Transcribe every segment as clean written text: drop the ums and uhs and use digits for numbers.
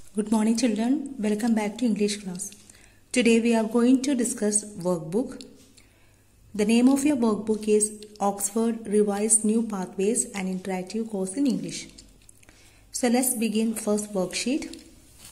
Good morning children, welcome back to English class. Today we are going to discuss workbook. The name of your workbook is Oxford Revised New Pathways and Interactive Course in English. So let's begin first worksheet.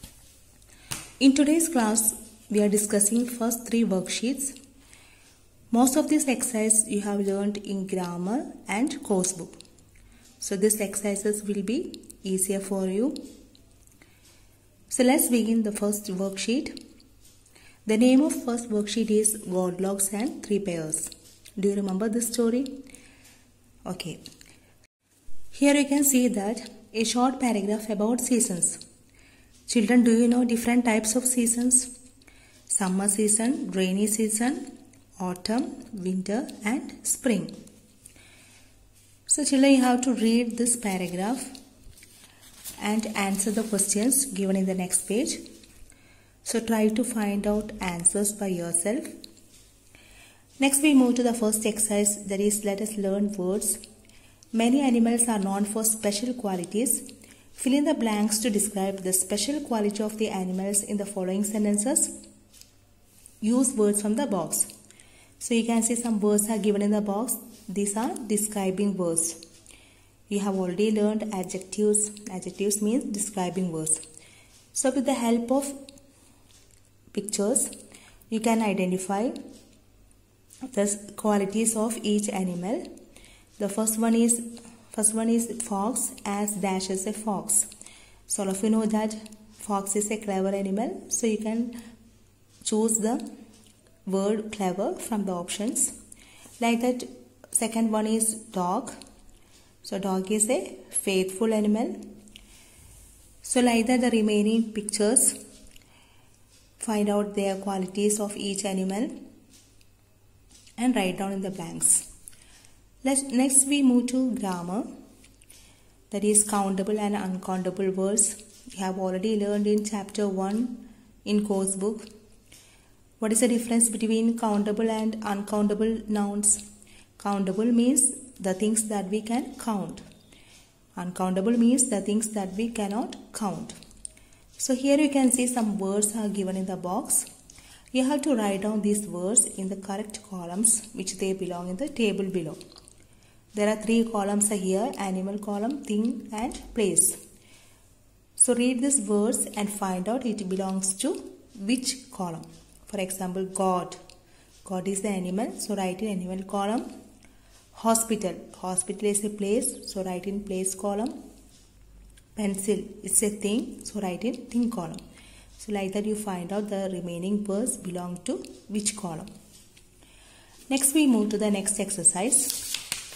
In today's class we are discussing first three worksheets. Most of this exercise you have learned in grammar and course book. So these exercises will be easier for you. So let's begin the first worksheet. The name of first worksheet is Goldilocks and Three Bears. Do you remember this story? Okay. Here you can see that a short paragraph about seasons. Children, do you know different types of seasons? Summer season, rainy season, autumn, winter and spring. So children, you have to read this paragraph and answer the questions given in the next page. So try to find out answers by yourself. Next we move to the first exercise, that is let us learn words. Many animals are known for special qualities. Fill in the blanks to describe the special quality of the animals in the following sentences. Use words from the box. So you can see some words are given in the box. These are describing words. You have already learned adjectives. Adjectives means describing words. So with the help of pictures, you can identify the qualities of each animal. The first one is fox, as dash is a fox. So all of you know that fox is a clever animal. So you can choose the word clever from the options. Like that, second one is dog. So dog is a faithful animal. So like that, the remaining pictures, find out their qualities of each animal and write down in the blanks. Next we move to grammar, that is countable and uncountable words. You have already learned in chapter 1 in course book. What is the difference between countable and uncountable nouns? Countable means the things that we can count. Uncountable means the things that we cannot count. So here you can see some words are given in the box. You have to write down these words in the correct columns which they belong in the table below. There are three columns here: animal column, thing and place. So read these words and find out it belongs to which column. For example, God. God is the animal, so write in animal column. Hospital. Hospital is a place, so write in place column. Pencil. It's a thing, so write in thing column. So like that you find out the remaining words belong to which column. Next we move to the next exercise.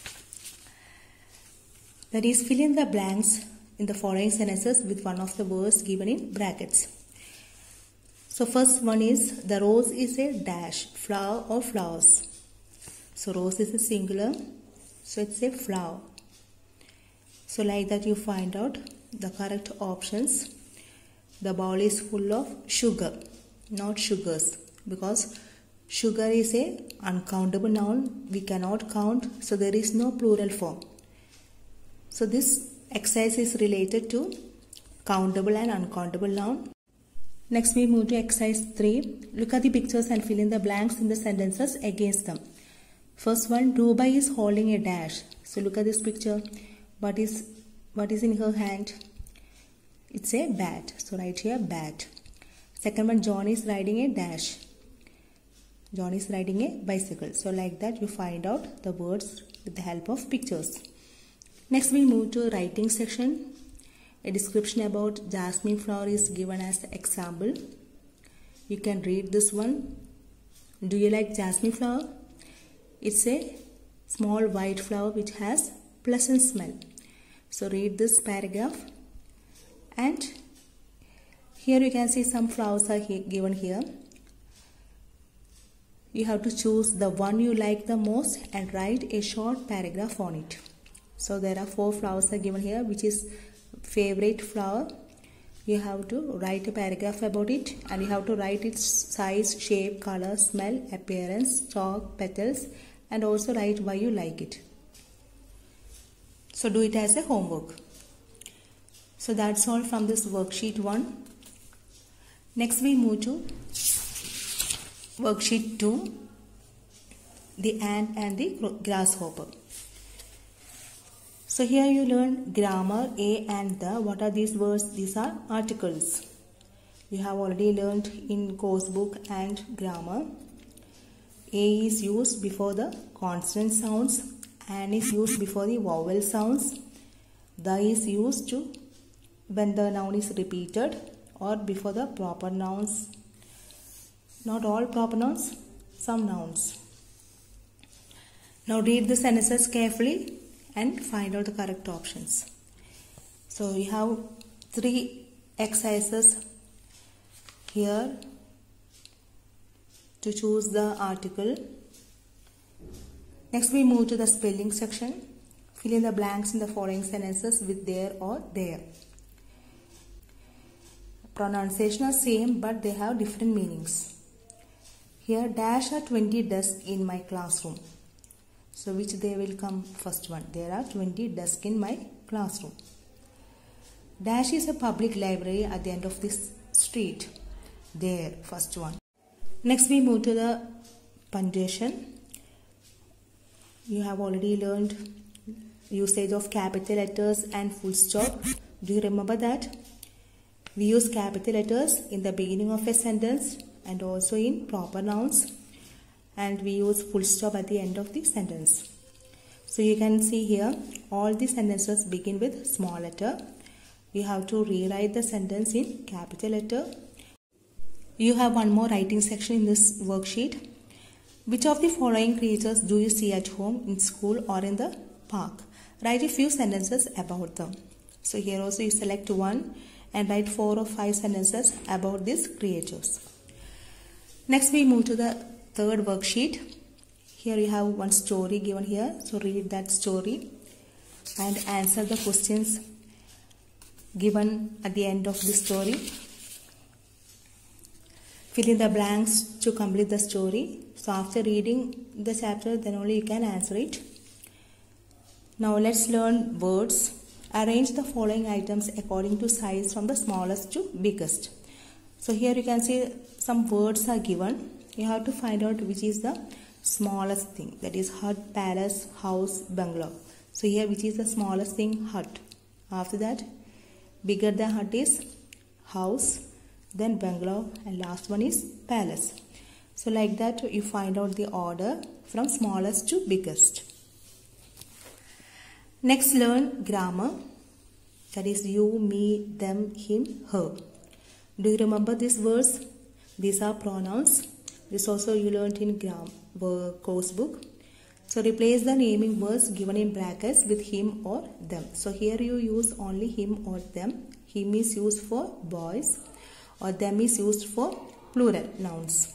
That is fill in the blanks in the following sentences with one of the words given in brackets. So first one is, the rose is a dash, flower or flowers. So rose is a singular, so it's a flower. So like that you find out the correct options. The bowl is full of sugar, not sugars, because sugar is a uncountable noun. We cannot count, so there is no plural form. So this exercise is related to countable and uncountable noun. Next we move to exercise 3. Look at the pictures and fill in the blanks in the sentences against them. First one, Rubai is holding a dash. So look at this picture. What is in her hand? It's a bat. So write here bat. Second one, John is riding a dash. John is riding a bicycle. So like that you find out the words with the help of pictures. Next we move to writing section. A description about jasmine flower is given as the example. You can read this one. Do you like jasmine flower? It's a small white flower which has pleasant smell. So read this paragraph. And here you can see some flowers are given here. You have to choose the one you like the most and write a short paragraph on it. So there are 4 flowers are given here, which is favorite flower. You have to write a paragraph about it and you have to write its size, shape, color, smell, appearance, stalk, petals, and also write why you like it. So do it as a homework. So that's all from this worksheet 1. Next we move to worksheet 2, the ant and the grasshopper. So here you learn grammar, a and the. What are these words? These are articles. You have already learned in course book and grammar. A is used before the consonant sounds, and is used before the vowel sounds. The is used to when the noun is repeated or before the proper nouns. Not all proper nouns, some nouns. Now read the sentences carefully and find out the correct options. So we have 3 exercises here to choose the article. Next we move to the spelling section. Fill in the blanks in the following sentences with there or there. Pronunciation are same but they have different meanings. Here dash are 20 desks in my classroom. So which they will come first one? There are 20 desks in my classroom. Dash is a public library at the end of this street. There, first one. Next we move to the punctuation. You have already learned usage of capital letters and full stop. Do you remember that? We use capital letters in the beginning of a sentence and also in proper nouns. And we use full stop at the end of the sentence. So you can see here all the sentences begin with small letter. You have to rewrite the sentence in capital letter. You have one more writing section in this worksheet. Which of the following creatures do you see at home, in school or in the park? Write a few sentences about them. So here also you select one and write 4 or 5 sentences about these creatures. Next we move to the third worksheet. Here you have one story given here. So read that story and answer the questions given at the end of the story. Fill in the blanks to complete the story. So after reading the chapter, then only you can answer it. Now let's learn words. Arrange the following items according to size from the smallest to biggest. So here you can see some words are given. You have to find out which is the smallest thing. That is hut, palace, house, bungalow. So here which is the smallest thing? Hut. After that, bigger than hut is house, then bungalow, and last one is palace. So like that you find out the order from smallest to biggest. Next learn grammar. That is you, me, them, him, her. Do you remember these words? These are pronouns. This also you learned in course book. So replace the naming words given in brackets with him or them. So here you use only him or them. Him is used for boys or them is used for plural nouns.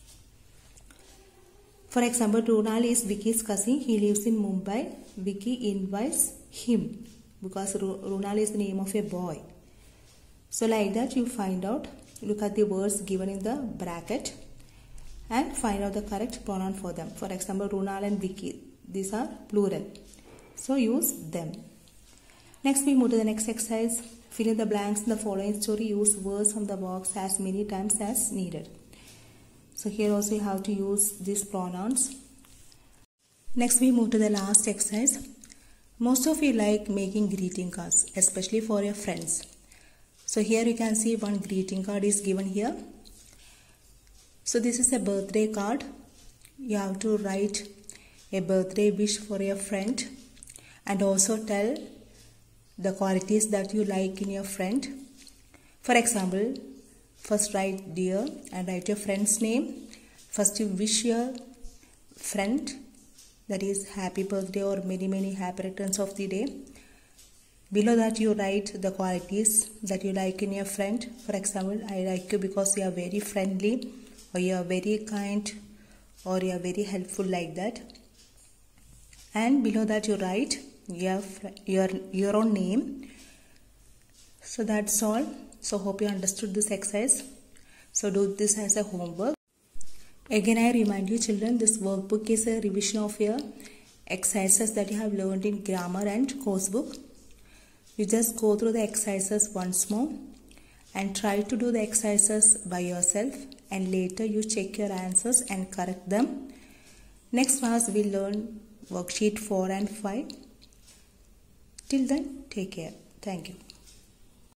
For example, Runal is Vicky's cousin. He lives in Mumbai. Vicky invites him because Runal is the name of a boy. So like that you find out. Look at the words given in the bracket and find out the correct pronoun for them. For example, Runal and Vicky, these are plural. So use them. Next we move to the next exercise. Fill in the blanks in the following story. Use words from the box as many times as needed. So here also you have to use these pronouns. Next we move to the last exercise. Most of you like making greeting cards, especially for your friends. So here you can see one greeting card is given here. So this is a birthday card. You have to write a birthday wish for your friend and also tell the qualities that you like in your friend. For example, first write dear and write your friend's name. First you wish your friend, that is happy birthday or many happy returns of the day. Below that you write the qualities that you like in your friend. For example, I like you because you are very friendly, or you are very kind, or you are very helpful, like that. And below that you write your own name. So that's all. So hope you understood this exercise. So do this as a homework. Again I remind you children, this workbook is a revision of your exercises that you have learned in grammar and course book. You just go through the exercises once more and try to do the exercises by yourself, and later you check your answers and correct them. Next class we'll learn worksheet 4 and 5. Till then, take care. Thank you.